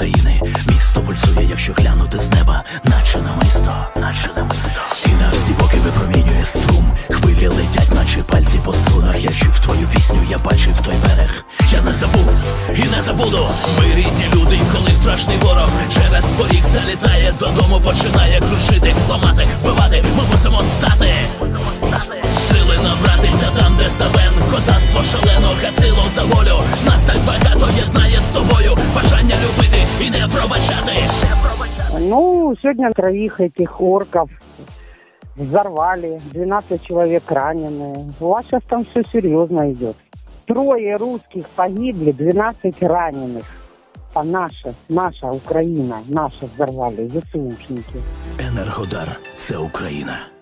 України. Місто пульсує, якщо глянути з неба, наче намисто, І на всі боки випромінює струм. Хвилі летять, наче пальці по струнах. Я чув твою пісню, я бачив той берег. Я не забув і не забуду. Ми рідні люди, коли страшний ворог через поріг залітає додому, починає крушити, ламати, вбивати. Ми мусимо стати, сили набратися там, де ставен. Козацтво шалено гасило за волю. Нас так багато єднає з тобою. Бажання любити і не пробачати. Ну, сегодня 3 этих орков взорвали, 12 человек ранены. У вас сейчас там все серьезно идет. 3 русских погибли, 12 раненых. А наша Украина, наши взорвали, ЗСУшники. Енергодар – це Україна.